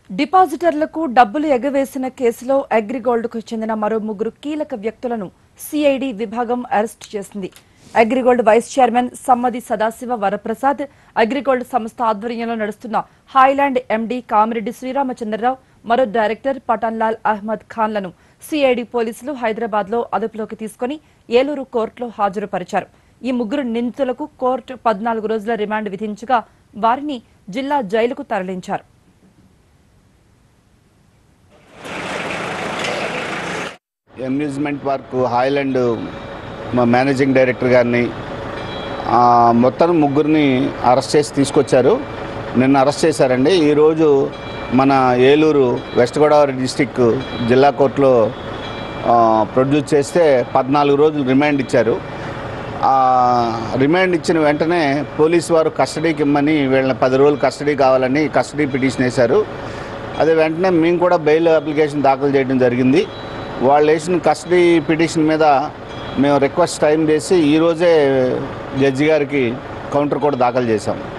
డిపాజిటర్లకు డబ్బులు ఎగవేసిన కేసులో అగ్రిగోల్డ్కు చెందిన మరో ముగ్గురు కీలక వ్యక్తులను సిఐడి విభాగం అరెస్టు చేసింది. అగ్రిగోల్డ్ వైస్ చైర్మన్ సమ్మది సదాశివ వరప్రసాద్, అగ్రిగోల్డ్ సంస్థ ఆధ్వర్యంలో నడుస్తున్న హాయ్లాండ్ ఎండీ కామిరెడ్డి శ్రీరామచంద్రరావు, మరో డైరెక్టర్ పఠాన్లాల్ అహ్మద్ ఖాన్లను సిఐడి పోలీసులు హైదరాబాద్లో అదుపులోకి తీసుకుని ఏలూరు కోర్టులో హాజరుపరిచారు. ఈ ముగ్గురు నిందితులకు కోర్టు 14 రోజుల రిమాండ్ విధించగా వారిని జిల్లా జైలుకు తరలించారు. Amusement park Haailand managing director గారిని మొత్తం ముగ్గురిని అరెస్ట్ చేసి తీసుకొచ్చారు. నిన్న అరెస్ట్ చేశారండి. ఈరోజు మన ఏలూరు వెస్ట్ గోదావరి డిస్టిక్ జిల్లా కోర్టులో ప్రొడ్యూస్ చేస్తే 14 రోజులు రిమాండ్ ఇచ్చారు. రిమాండ్ ఇచ్చిన వెంటనే పోలీసు వారు కస్టడీకి ఇమ్మని వీళ్ళని 10 రోజులు కస్టడీ కావాలని కస్టడీ పిటిషన్ వేశారు. అదే వెంటనే మేము కూడా బెయిల్ అప్లికేషన్ దాఖలు చేయడం జరిగింది. వాళ్ళు వేసిన కస్టడీ పిటిషన్ మీద మేము రిక్వెస్ట్ టైం చేసి ఈరోజే జడ్జి గారికి కౌంటర్ కూడా దాఖలు చేశాం.